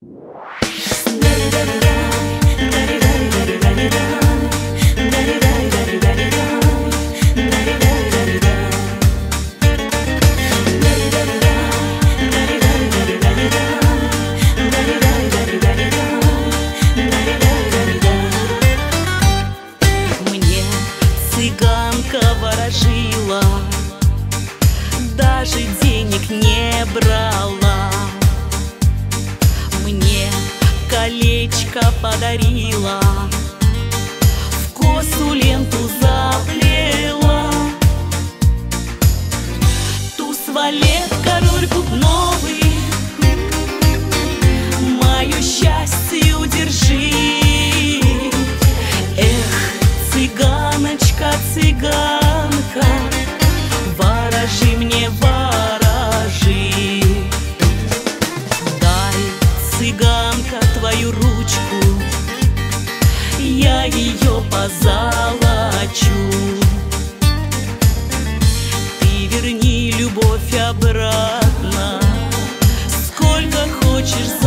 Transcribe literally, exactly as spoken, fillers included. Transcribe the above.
Ворожила, даже денег не брала, мне колечко подарила, в косу ленту заплела. Туз, валет, король бубновый, мое счастье удержи. Эх, цыганочка, цыганка, ворожи мне, ворожи. Дай, цыганка, твою ручку, я ее позолочу. Ты верни любовь обратно, сколько хочешь.